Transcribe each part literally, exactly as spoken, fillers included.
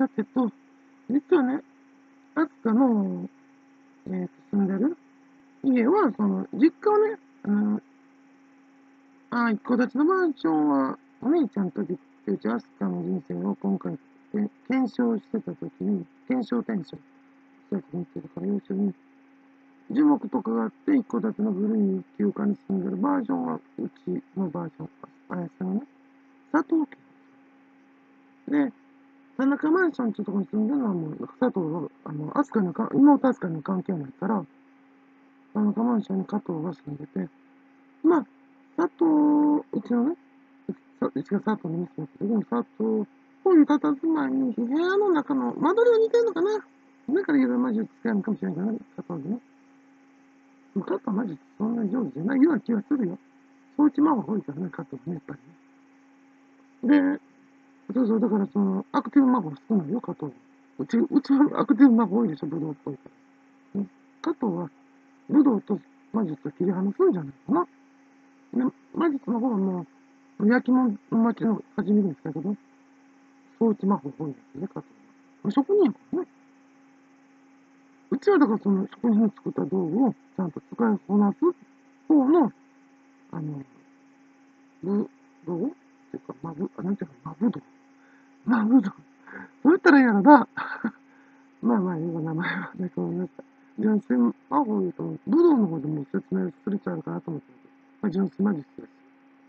さてと、実はね、アスカの、えー、と住んでる家は、その、実家はね、あの、あ一戸建ちのマンションは、お姉ちゃんときってうちアスカの人生を今回、検証してたときに、検証転写したやつ見てるから、要するに、樹木とかがあって、一戸建ての古い休暇に住んでるバージョンが、うちのバージョン、あやさんのね、佐藤家。で、田中マンションっていうところに住んでるのはもう、佐藤が、あの、アスカにか、妹アスカに関係ないから、田中マンションに加藤が住んでて、まあ、佐藤、うちのね、うちが佐藤の娘だけど、佐藤っぽい佇まいに、部屋の中の間取りが似てるのかな。だからいろいろ魔術使えるかもしれないけどね、佐藤でね。加藤魔術そんなに上手じゃないような気がするよ。装置魔法多いからね、加藤ね、やっぱりね。で、そうそう、だからその、アクティブ魔法少ないよ、加藤。うち、うちはアクティブ魔法多いでしょ、武道っぽいから。ね、加藤は、武道と魔術を切り離すんじゃないかな。で、魔術の方はもう、焼き物町の始めるんですけど、装置魔法多いんですね、加藤は。職人やからね。うちはだからその職人の作った道具をちゃんと使いこなす方の、あの、武道っていうか、まぶ、あ、なんていうか、まぶ道。まぶ道。どうやったらいいやろな。まあまあ、いいわ、名前は。ね、ごめんなさい。純粋魔法言うと、武道の方でも説明するちゃうかなと思ってるけど、まあ、純粋魔術です。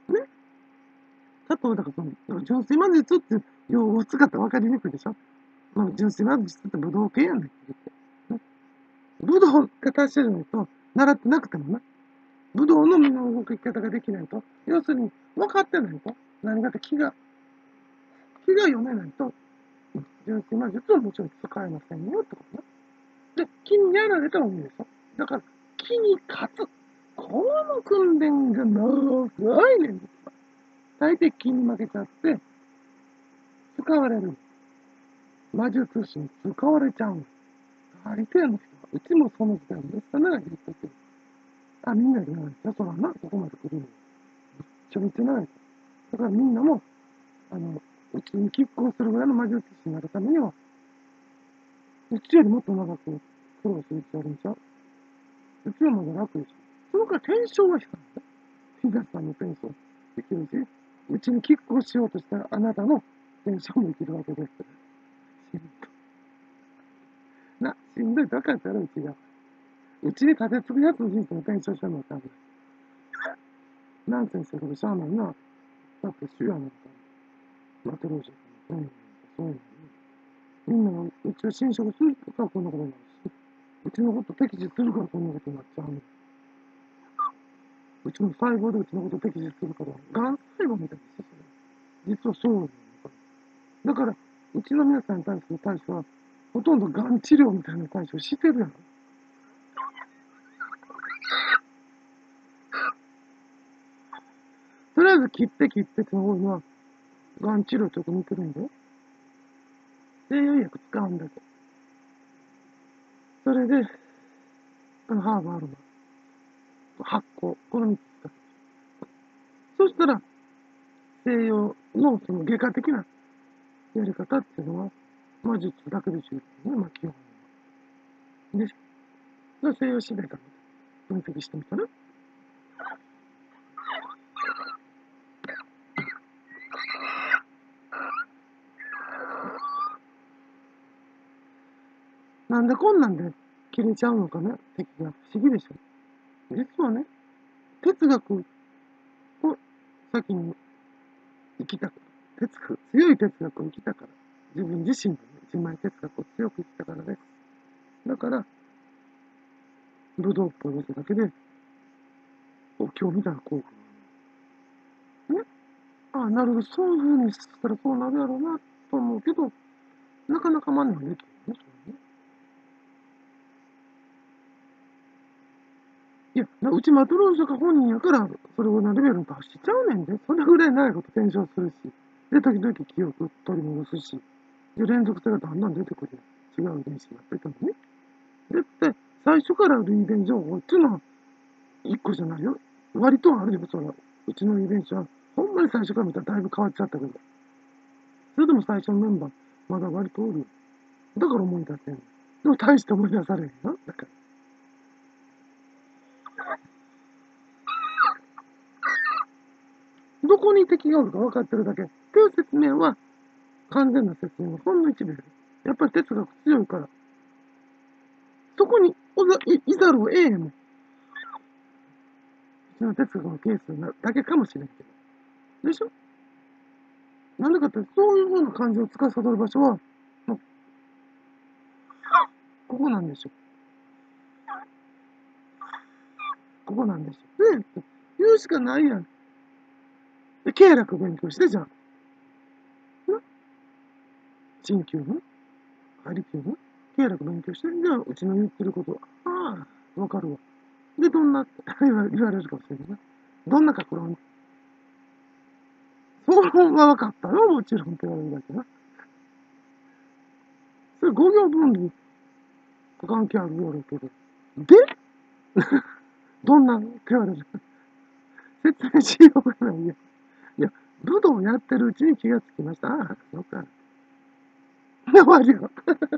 ね。加藤だからその、だから純粋魔術って用語を使ったら分かりにくいでしょ。まあ、純粋魔術って武道系やねんって言って。ね、武道が達者じゃないと、習ってなくてもな。武道の身の動き方ができないと、要するに分かってないと、何かって気が、気が読めないと、純粋魔術はもちろん使えませんよってことね。で、気にやられたらいいでしょ。だから、気に勝つ。この訓練が長いねん。大抵気に負けちゃって、使われる。魔術師に使われちゃう。大抵の人は、うちもその時点でしたね、言っとく。あ、みんなじゃないですよ、そらな、ここまで来るの。めっちゃめちゃ長い。だからみんなも、あの、うちに拮抗するぐらいの魔術師になるためには、うちよりもっと長く苦労する必要あるんちゃう。うちはまだ楽でしょ。そのからテンションは低いんだ。皆さんのテンションできるし、うちに拮抗しようとしたらあなたのテンションもできるわけです。しんどい。な、しんどいと分かったらうちが。うちに立てつくやつの人生のテンションしてもらったんだ。ナンセンスだけどしゃあないな。だって主やなんか。マトロージャー。うん。そういうの。みんながうちを侵食するからこんなことになるし、うちのこと敵視するからこんなことになっちゃうの。うちの細胞でうちのこと敵視するから、がん細胞みたいですよ、それ。実はそうなの。だから、うちの皆さんに対する対処は、ほとんどがん治療みたいな対処してるやん。とりあえず切って切ってってのは、がん治療ちょっと似てるんだよ。西洋薬使うんだけど。それで、あのハーブアロマ、発酵、このみっつ使う。そしたら、西洋のその外科的なやり方っていうのは、魔術だけで十分ね、まあ基本は。で、西洋史代から分析してみたら、なんでこんなんで切れちゃうのかね、敵が。不思議でしょ。実はね、哲学を先に生きたから、哲学、強い哲学を生きたから、自分自身の、ね、自前哲学を強く生きたからです。だから、武道っぽいことだけで、お今日みたいな幸福。ね。ああ、なるほど、そういうふうにしたらそうなるやろうな、と思うけど、なかなか真似はできないね、それね。いや、うちマトローショが本人やから、それをなレベルに達しちゃうねんで。それぐらい長いこと検証するし。で、時々記憶取り戻すし。で、連続性がだんだん出てくる。違う遺伝子が出てもね。でって、最初からある遺伝情報っていうのは、一個じゃないよ。割とあるよ、それは。うちの遺伝子は、ほんまに最初から見たらだいぶ変わっちゃったけど。それでも最初のメンバー、 まだ割とおるよ。だから思い出せんの。でも大して思い出されへんよ。だから。どこに敵がおるか分かってるだけ。っていう説明は、完全な説明はほんの一部です。やっぱり哲学強いから。そこにおざいいざるを得へんもん。うちの哲学のケースなだけかもしれんけど。でしょ。なんでかって、そういう風な感じを司る場所は、もうここなんでしょ。ここなんでしょ。で、言うしかないやん。で、経絡勉強して、じゃあ。な、鍼灸の針灸の経絡勉強して、じゃあ、うちの言ってることは、ああ、わかるわ。で、どんな、言わ言われるかもしれないな。どんな格論そうは分かったよ、もちろんって言われるだけな。それ五行分離と関係あるようだけど。で、どんなって言われる。説明しようがないよ。いや、武道やってるうちに気がつきました。ああ、そうか。終わりよ。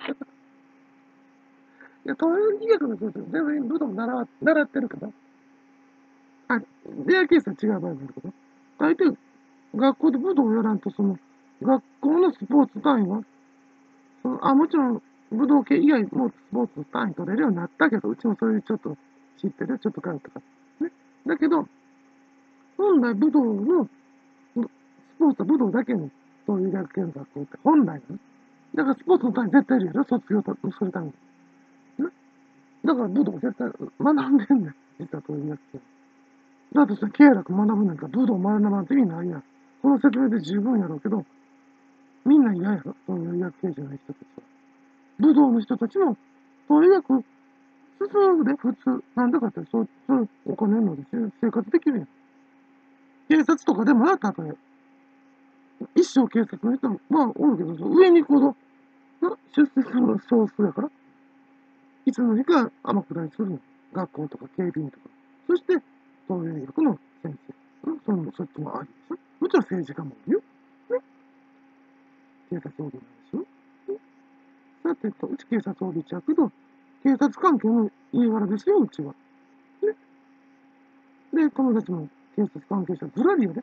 いや、東洋医学の先生、全然武道習習ってるから。あ、レアケースは違う場合もあるけど。大抵、学校で武道をやらんと、その、学校のスポーツ単位は、そのあ、もちろん、武道系以外もスポーツ単位取れるようになったけど、うちもそういうちょっと知ってる、ちょっと通ったから。ね。だけど、本来武道の、スポーツは武道だけの、そういう医学系の学校って本来ね。だからスポーツの単位絶対いるやろ、卒業するために。ね。だから武道絶対学んでんねん。実はそういうやつ。だってさ、経絡学ぶなんか武道学ばんと意味ないやん。この説明で十分やろうけど、みんな嫌やろ、そういう医学系じゃない人たちは。武道の人たちも、そういう医学進むで普通。なんだかって、そう、そうお金ので生活できるやん。警察とかでもな、たとえ。一生警察の人も、まあ、おるけど、上に行くほど、な、出世するのは少数やから、いつの日か天下りするの。学校とか警備員とか。そして、そういう医学の先生。うん、その、そっちもありでしょ。もちろん政治家もいるよ。ね。警察 オービー なんですよ。ね。さてと、うち警察 オービー ちゃうけど、警察関係の家柄ですよ、うちは。ね。で、友達も警察関係者ずらりやで。ね。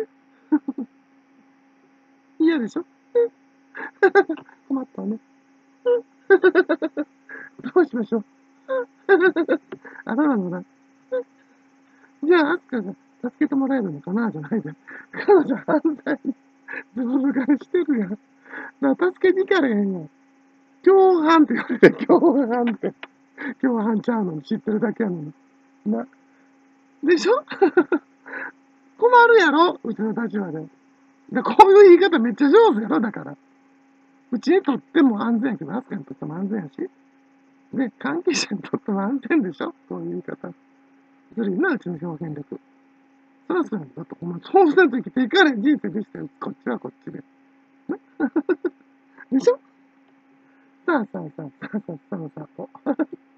嫌でしょ。ね。困ったわね。どうしましょう。あ、そうなのな。じゃあ、アスカが助けてもらえるのかなじゃないで。彼女犯罪にズブズブ返してるやん。だから助けに行かれへんやん。共犯って言われて、共犯って。共犯ちゃうのに知ってるだけやのに。な。でしょ。困るやろうちの立場で。で、こういう言い方めっちゃ上手やろだから。うちにとっても安全やけど、アスカにとっても安全やし。で、関係者にとっても安全でしょそういう言い方。ずるいな、うちの表現力。そらそうやん。だって、お前、そうせんと生きていかれん人生でしたよ。こっちはこっちで。でしょ。さあさあさあさあさあさあさあと。